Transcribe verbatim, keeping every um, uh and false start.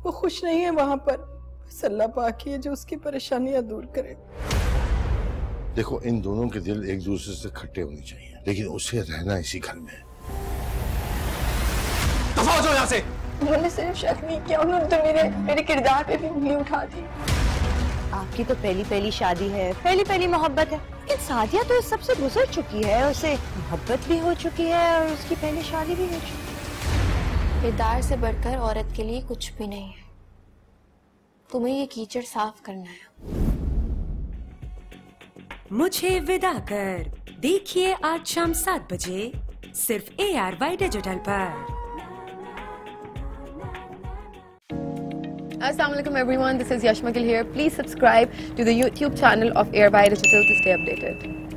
वो खुश नहीं है वहाँ पर। बस अल्लाह पाक ही है जो उसकी परेशानियां दूर करे। देखो, इन दोनों के दिल एक दूसरे से खट्टे होने चाहिए, लेकिन उसे रहना इसी घर में। दफा हो जाओ यहाँ से। उन्होंने सिर्फ शक नहीं किया, उन्होंने तो मेरे मेरे किरदार पे भी उंगली उठा दी। आपकी तो पहली पहली शादी है, पहली पहली मोहब्बत है, लेकिन सादिया तो इस सबसे गुजर चुकी है। उसे मोहब्बत भी हो चुकी है और उसकी पहली शादी भी हो चुकी है। किरदार से बढ़कर औरत के लिए कुछ भी नहीं है। तुम्हें ये कीचड़ साफ करना है। मुझे विदा कर देखिए आज शाम सात बजे सिर्फ ए आर वाई डिजिटल पर। Assalamualaikum everyone, this is Yashma Gill here. Please subscribe to the YouTube channel of A R Y Digital to stay updated.